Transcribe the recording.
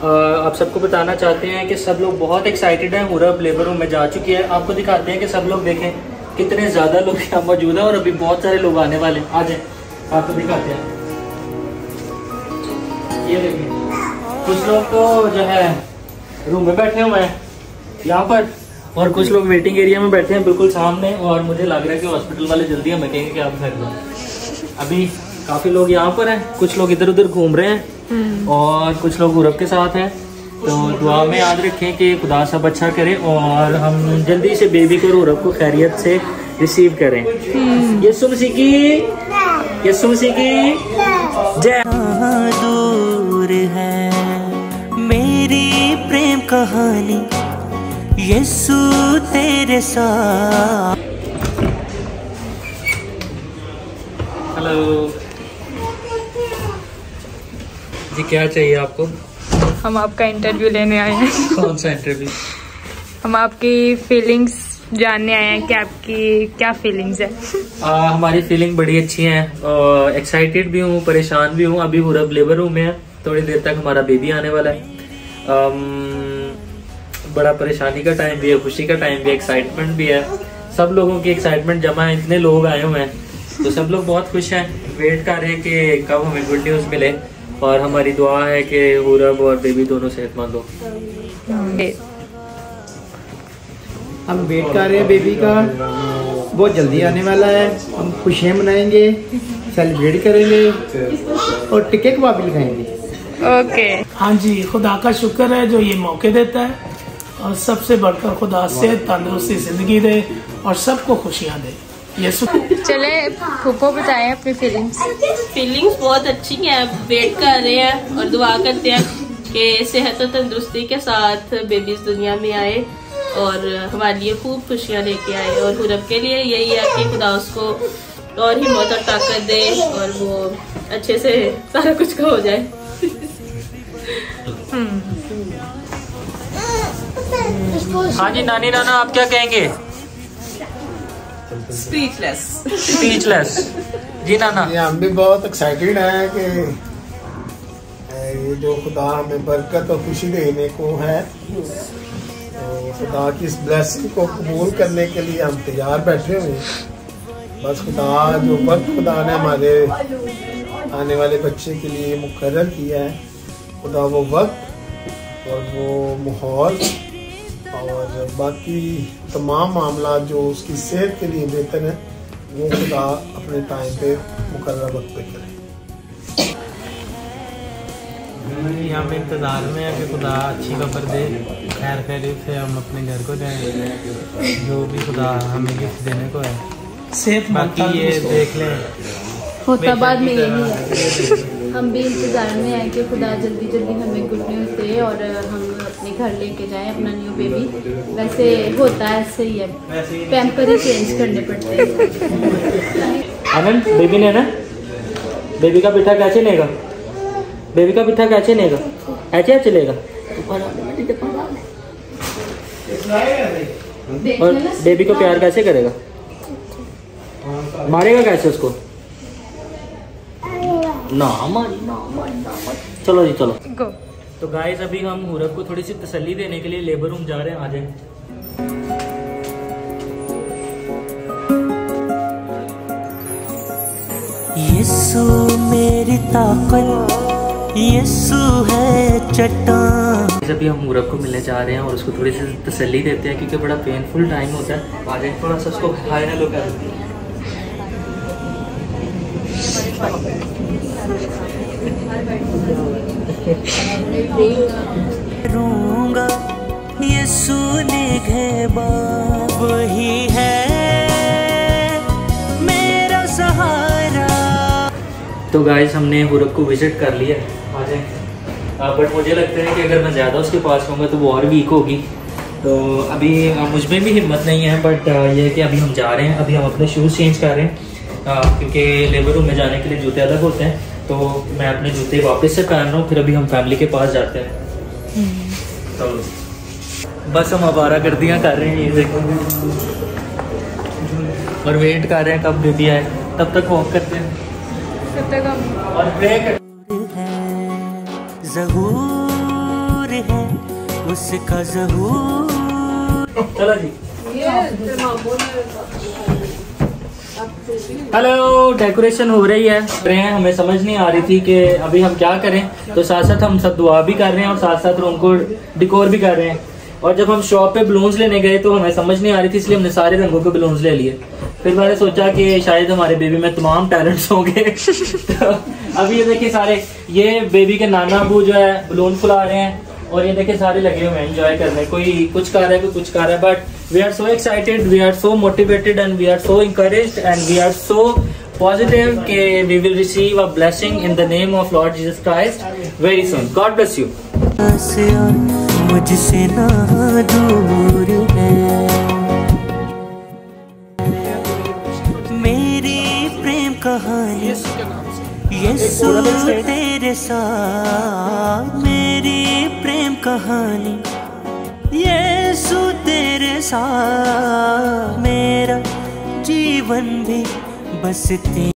आप सबको बताना चाहते हैं कि सब लोग बहुत एक्साइटेड हैं। हुरब लेबर रूम में जा चुकी है। आपको दिखाते हैं कि सब लोग देखें कितने ज़्यादा लोग यहाँ मौजूद हैं और अभी बहुत सारे लोग आने वाले हैं। आ जाए आपको दिखाते हैं। ये देखिए कुछ लोग तो जो है रूम में बैठे हुए हैं यहाँ पर, और कुछ लोग वेटिंग एरिया में बैठे हैं बिल्कुल सामने। और मुझे लग रहा है कि हॉस्पिटल वाले जल्दी हमें कहेंगे कि आप घर जाओ। अभी काफ़ी लोग यहाँ पर हैं, कुछ लोग इधर उधर घूम रहे हैं और कुछ लोग हुरब के साथ हैं। तो दुआ में याद रखें कि खुदा सब अच्छा करे और हम जल्दी से बेबी को हुरब को खैरियत से रिसीव करें। यीशु मसीह की जय। दूर है मेरी प्रेम कहानी, यीशु तेरे साथ। हेलो जी, क्या चाहिए आपको? हम आपका इंटरव्यू लेने आए हैं। कौन सा इंटरव्यू? हम आपकी फीलिंग्स जानने आए हैं कि आपकी क्या फीलिंग्स है। हमारी फीलिंग बड़ी अच्छी है। एक्साइटेड भी हूँ, परेशान भी हूँ। अभी हुरब लेबर रूम में है, थोड़ी देर तक हमारा बेबी आने वाला है। बड़ा परेशानी का टाइम भी है, खुशी का टाइम भी है, एक्साइटमेंट भी है। सब लोगों की एक्साइटमेंट जमा है, इतने लोग आए हुए हैं तो सब लोग बहुत खुश हैं। वेट कर रहे हैं कि कब हमें गुड न्यूज़ मिले और हमारी दुआ है कि हुरब और बेबी दोनों सेहतमंद हो। हम वेट कर रहे हैं बेबी का, बहुत जल्दी आने वाला है। हम खुशियाँ मनाएंगे, सेलिब्रेट करेंगे और टिक्के कबाब भी लगाएंगे। ओके। हाँ जी, खुदा का शुक्र है जो ये मौके देता है और सबसे बढ़कर खुदा सेहत तंदुरुस्ती जिंदगी दे और सबको खुशियाँ दे। चले फूफो बताएं अपनी फीलिंग्स बहुत अच्छी हैं। वेट कर रहे हैं और दुआ करते हैं कि सेहत और तंदुरुस्ती के साथ बेबीज दुनिया में आए और हमारे लिए खूब खुशियाँ लेके आए। और हुरब के लिए यही है कि खुदा उसको और हिम्मत और ताकत दे और वो अच्छे से सारा कुछ का हो जाए। हाँ जी नानी नाना, आप क्या कहेंगे? स्पीचलेस जी नाना। हम भी बहुत एक्साइटेड हैं कि ये जो खुदा हमें बरकत और खुशी देने को है, तो खुदा की इस ब्लेसिंग को कबूल करने के लिए हम तैयार बैठे हुए हैं। बस खुदा जो वक्त खुदा ने हमारे आने वाले बच्चे के लिए मुकर्रर किया है, खुदा वो वक्त और वो माहौल और बाकी तमाम मामला जो उसकी सेहत के लिए बेहतर है, वो खुदा अपने टाइम पे मुकर्रर वक्त पे करे। यहाँ पे इंतज़ार में है कि खुदा अच्छी खबर दे, खैर खैरियत से हम अपने घर को जाएं। जो भी खुदा हमें गिफ्ट देने को है, सेहत बाकी ये देख लें। होता बाद में यही है, हम भी इंतजार में हैं कि खुदा जल्दी जल्दी हमें गुड न्यूज़ दे और हम अपने घर लेके जाएं अपना न्यू बेबी। वैसे होता है ऐसे ही है, पैम्पर ही चेंज करने पड़ते हैं। आनंद बेबी ने ना, बेबी का पिठा कैसे लेगा? बेबी का पिठा कैसे लेगा? ऐसे चलेगा और बेबी को प्यार कैसे करेगा? मारेगा कैसे उसको? ना मारी। चलो जी चलो। तो गाइस अभी हम हुरब को थोड़ी सी तसल्ली देने के लिए लेबर रूम जा रहे हैं। आ जाए। यीशु मेरी ताकत, यीशु है चट्टान। अभी हम हुरब को मिलने जा रहे हैं और उसको थोड़ी सी तसल्ली देते हैं क्योंकि बड़ा पेनफुल टाइम होता है। आ जाए, थोड़ा सा उसको हाय हेलो कर देते हैं। रूंगा यीशु निगहबान वही है मेरा सहारा। तो गाइस हमने हुरब को विजिट कर लिया। आ जाए। बट मुझे लगता है कि अगर मैं ज़्यादा उसके पास रहूँगा तो वो और वीक होगी। तो अभी मुझ में भी हिम्मत नहीं है, बट ये है कि अभी हम जा रहे हैं। अभी हम अपने शूज़ चेंज कर रहे हैं क्योंकि लेबर रूम में जाने के लिए जूते अलग होते हैं। तो मैं अपने जूते वापस से पहन रहा हूँ, फिर अभी हम फैमिली के पास जाते हैं। तो बस हम आवारा गर्दियाँ कर रहे हैं ये देखो, और वेट कर रहे हैं कब बेबी आए, तब तक वॉक करते हैं, तब तक हम और ब्रेक। ज़हूर उसका ज़हूर। चलो जी। हेलो, डेकोरेशन हो रही है। हमें समझ नहीं आ रही थी कि अभी हम क्या करें, तो साथ साथ हम सब दुआ भी कर रहे हैं और साथ साथ रूम को डिकोर भी कर रहे हैं। और जब हम शॉप पे बलून्स लेने गए तो हमें समझ नहीं आ रही थी, इसलिए हमने सारे रंगों के बलून्स ले लिए। फिर मैंने सोचा कि शायद हमारे बेबी में तमाम टैलेंट्स होंगे। तो अभी ये देखिए सारे, ये बेबी के नाना अबू जो है बलून फुला रहे हैं और ये देखिए सारे लगे हुए हैं एंजॉय करने। कोई कुछ कर रहा है, कोई कुछ कर रहा है, but we are so excited, we are so motivated and we are so encouraged and we are so positive कि we will receive a blessing in the name of Lord Jesus Christ very soon. God bless you. मुझसे ना दूर है मेरी प्रेम कहानी, यीशु तेरे साथ मेरी प्रेम कहानी, यीशु तेरे साथ मेरा जीवन भी बस